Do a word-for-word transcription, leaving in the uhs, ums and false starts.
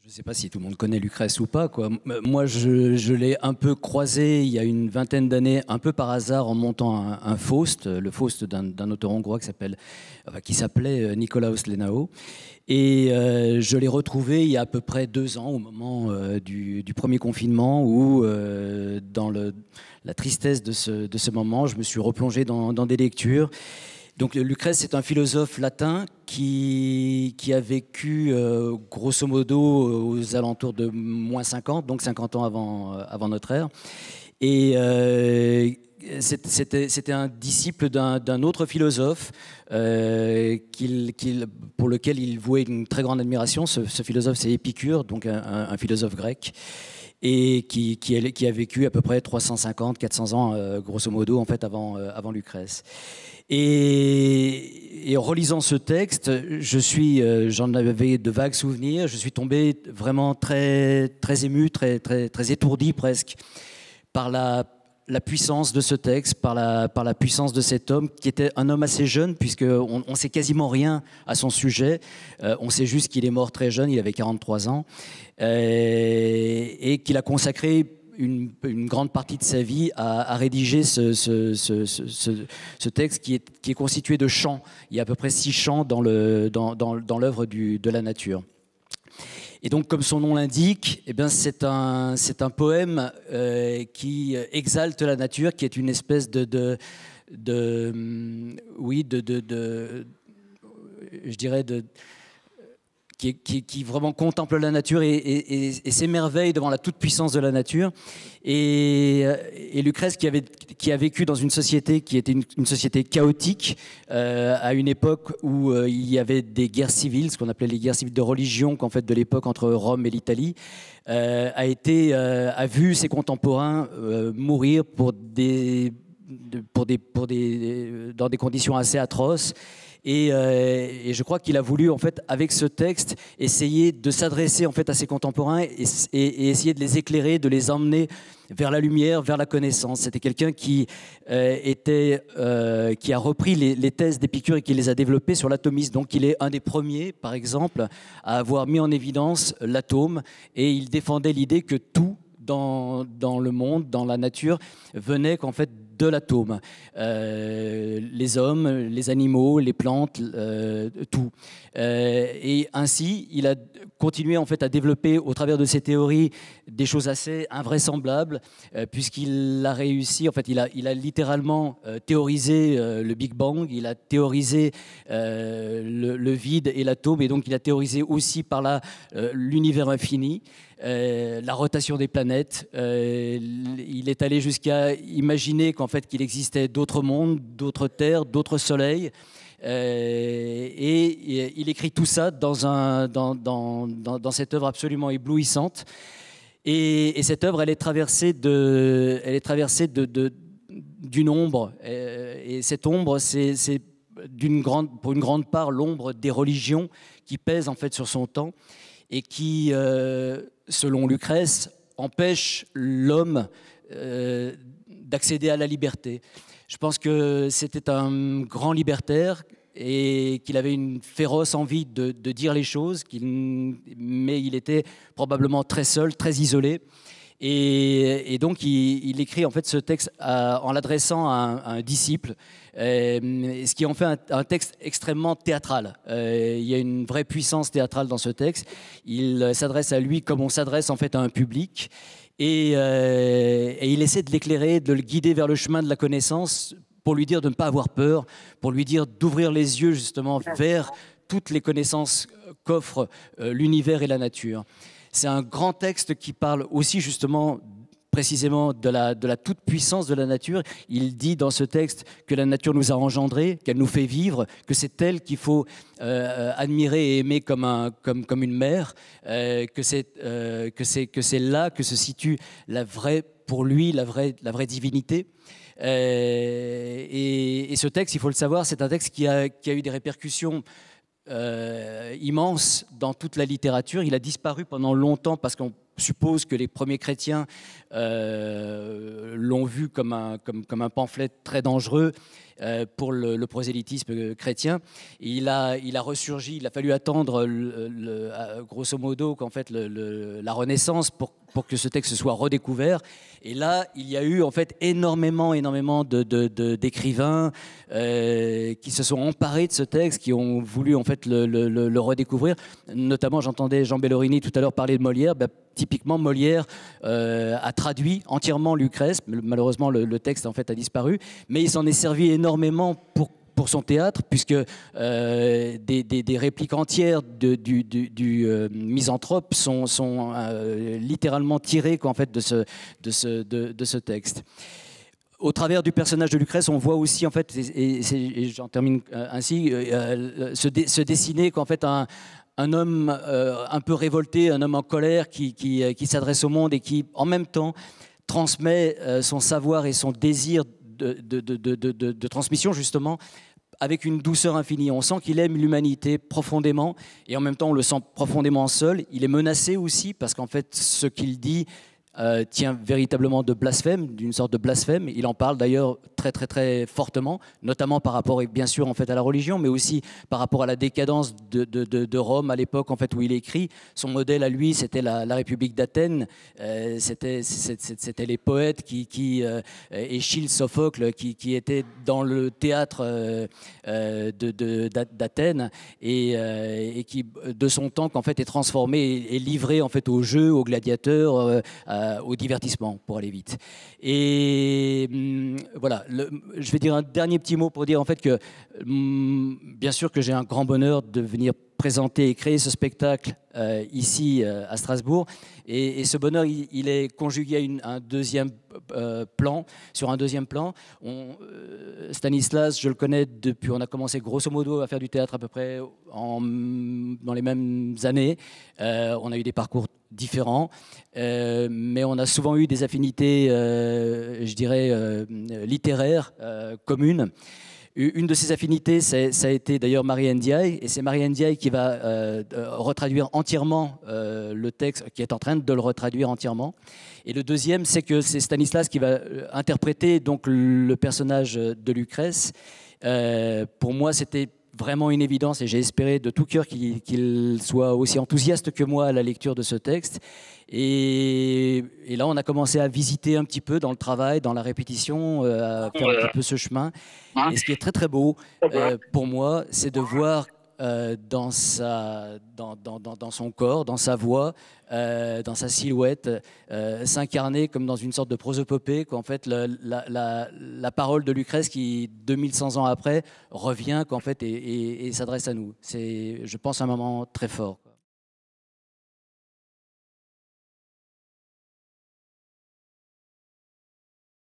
Je ne sais pas si tout le monde connaît Lucrèce ou pas, quoi. Moi, je, je l'ai un peu croisé il y a une vingtaine d'années, un peu par hasard, en montant un, un Faust, le Faust d'un auteur hongrois qui s'appelle, enfin, qui s'appelait Nikolaos Lenau. Et euh, je l'ai retrouvé il y a à peu près deux ans, au moment euh, du, du premier confinement, où, euh, dans le, la tristesse de ce, de ce moment, je me suis replongé dans, dans des lectures. Donc Lucrèce, c'est un philosophe latin qui, qui a vécu euh, grosso modo aux alentours de moins cinquante, donc cinquante ans avant, euh, avant notre ère. Et euh, c'était, c'était un disciple d'un autre philosophe euh, qu'il, qu'il, pour lequel il vouait une très grande admiration. Ce, ce philosophe, c'est Épicure, donc un, un philosophe grec, et qui, qui, a, qui a vécu à peu près trois cent cinquante, quatre cents ans, euh, grosso modo, en fait, avant, euh, avant Lucrèce. Et, et en relisant ce texte, je suis, euh, j'en avais de vagues souvenirs. Je suis tombé vraiment très, très ému, très, très, très étourdi presque par la, la puissance de ce texte, par la, par la puissance de cet homme qui était un homme assez jeune, puisqu'on ne sait quasiment rien à son sujet. Euh, on sait juste qu'il est mort très jeune, il avait quarante-trois ans, euh, et qu'il a consacré Une, une grande partie de sa vie à, à rédiger ce, ce, ce, ce, ce texte qui est, qui est constitué de chants. Il y a à peu près six chants dans l'œuvre dans, dans, dans de la nature. Et donc, comme son nom l'indique, eh bien, c'est un, c'est un poème euh, qui exalte la nature, qui est une espèce de, de, de oui, de, de, de, je dirais de Qui, qui, qui vraiment contemple la nature et, et, et, et s'émerveille devant la toute-puissance de la nature. Et, et Lucrèce, qui, avait, qui a vécu dans une société qui était une, une société chaotique, euh, à une époque où euh, il y avait des guerres civiles, ce qu'on appelait les guerres civiles de religion, qu'en fait de l'époque entre Rome et l'Italie, euh, a, été, euh, a vu ses contemporains euh, mourir pour des, pour des, pour des, dans des conditions assez atroces. Et, euh, et je crois qu'il a voulu, en fait, avec ce texte, essayer de s'adresser en fait à ses contemporains et, et, et essayer de les éclairer, de les emmener vers la lumière, vers la connaissance. C'était quelqu'un qui euh, était, euh, qui a repris les, les thèses d'Épicure et qui les a développées sur l'atomisme. Donc, il est un des premiers, par exemple, à avoir mis en évidence l'atome, et il défendait l'idée que tout dans, dans le monde, dans la nature, venait qu'en fait de l'atome. Euh, les hommes, les animaux, les plantes, euh, tout. Euh, et ainsi, il a continué en fait à développer au travers de ses théories des choses assez invraisemblables, euh, puisqu'il a réussi, en fait, il a, il a littéralement euh, théorisé euh, le Big Bang, il a théorisé euh, le, le vide et l'atome, et donc il a théorisé aussi par là euh, l'univers infini. Euh, la rotation des planètes. Euh, il est allé jusqu'à imaginer qu'en fait qu'il existait d'autres mondes, d'autres terres, d'autres soleils. Euh, et, et il écrit tout ça dans, un, dans, dans, dans, dans cette œuvre absolument éblouissante. Et, et cette œuvre, elle est traversée de, elle est traversée de, de, d'une ombre. Et, et cette ombre, c'est, c'est d'une grande, pour une grande part l'ombre des religions qui pèsent en fait sur son temps et qui, euh, selon Lucrèce, empêche l'homme euh, d'accéder à la liberté. Je pense que c'était un grand libertaire et qu'il avait une féroce envie de, de dire les choses, qu'il, mais il était probablement très seul, très isolé. Et, et donc, il, il écrit en fait ce texte à, en l'adressant à un, à un disciple, euh, ce qui en fait un, un texte extrêmement théâtral. Euh, il y a une vraie puissance théâtrale dans ce texte. Il s'adresse à lui comme on s'adresse en fait à un public, et, euh, et il essaie de l'éclairer, de le guider vers le chemin de la connaissance, pour lui dire de ne pas avoir peur, pour lui dire d'ouvrir les yeux justement vers toutes les connaissances qu'offre euh, l'univers et la nature. C'est un grand texte qui parle aussi justement précisément de la, de la toute-puissance de la nature. Il dit dans ce texte que la nature nous a engendrés, qu'elle nous fait vivre, que c'est elle qu'il faut euh, admirer et aimer comme, un, comme, comme une mère, euh, que, c'est, euh, que, c'est, que c'est là que se situe la vraie, pour lui, la vraie, la vraie divinité. Euh, et, et ce texte, il faut le savoir, c'est un texte qui a, qui a eu des répercussions Euh, immense dans toute la littérature. Il a disparu pendant longtemps parce qu'on suppose que les premiers chrétiens euh, l'ont vu comme un, comme, comme un pamphlet très dangereux euh, pour le, le prosélytisme chrétien. Et il, a, il a ressurgi, il a fallu attendre le, le, grosso modo qu'en fait le, le, la Renaissance pour, pour que ce texte soit redécouvert. Et là, il y a eu en fait énormément, énormément de, de, de, d'écrivains euh, qui se sont emparés de ce texte, qui ont voulu en fait le, le, le redécouvrir. Notamment, j'entendais Jean Bellorini tout à l'heure parler de Molière. Ben, typiquement, Molière euh, a traduit entièrement Lucrèce. Malheureusement, le, le texte en fait a disparu, mais il s'en est servi énormément pour pour son théâtre, puisque euh, des, des, des répliques entières de, du, du, du euh, Misanthrope sont, sont euh, littéralement tirées quoi, en fait, de, ce, de, ce, de, de ce texte. Au travers du personnage de Lucrèce, on voit aussi, en fait, et, et, et j'en termine ainsi, euh, se, dé, se dessiner qu'en fait un, un homme euh, un peu révolté, un homme en colère qui, qui, qui s'adresse au monde et qui, en même temps, transmet euh, son savoir et son désir de, de, de, de, de, de transmission, justement, avec une douceur infinie. On sent qu'il aime l'humanité profondément et en même temps on le sent profondément seul. Il est menacé aussi parce qu'en fait ce qu'il dit euh, tient véritablement de blasphème, d'une sorte de blasphème. Il en parle d'ailleurs très très très fortement, notamment par rapport bien sûr en fait à la religion, mais aussi par rapport à la décadence de, de, de, de Rome à l'époque en fait où il écrit. Son modèle à lui c'était la, la République d'Athènes, euh, c'était c'était les poètes qui, qui euh, Échille, Sophocle qui, qui étaient dans le théâtre euh, de, de, d'Athènes et, euh, et qui de son temps qu'en fait est transformé et, et livré en fait au jeu, aux gladiateurs, euh, au divertissement pour aller vite. Et hum, voilà, le, je vais dire un dernier petit mot pour dire en fait que hum, bien sûr que j'ai un grand bonheur de venir présenter et créer ce spectacle euh, ici euh, à Strasbourg et, et ce bonheur il, il est conjugué à une, un deuxième euh, plan, sur un deuxième plan. On, euh, Stanislas, je le connais depuis, on a commencé grosso modo à faire du théâtre à peu près en, dans les mêmes années. Euh, on a eu des parcours différents, euh, mais on a souvent eu des affinités, euh, je dirais, euh, littéraires euh, communes. Une de ces affinités, ça a été d'ailleurs Marie Ndiaye, et c'est Marie Ndiaye qui va euh, retraduire entièrement euh, le texte, qui est en train de le retraduire entièrement. Et le deuxième, c'est que c'est Stanislas qui va interpréter donc le personnage de Lucrèce. Euh, pour moi, c'était vraiment une évidence, et j'ai espéré de tout cœur qu'il qu'il soit aussi enthousiaste que moi à la lecture de ce texte. Et, et là, on a commencé à visiter un petit peu dans le travail, dans la répétition, euh, à faire un petit peu ce chemin. Et ce qui est très très beau euh, pour moi, c'est de voir euh, dans, sa, dans, dans, dans son corps, dans sa voix, euh, dans sa silhouette, euh, s'incarner comme dans une sorte de prosopopée, qu'en fait la, la, la, la parole de Lucrèce qui, deux mille cent ans après, revient qu'en fait, et, et, et s'adresse à nous. C'est, je pense, un moment très fort.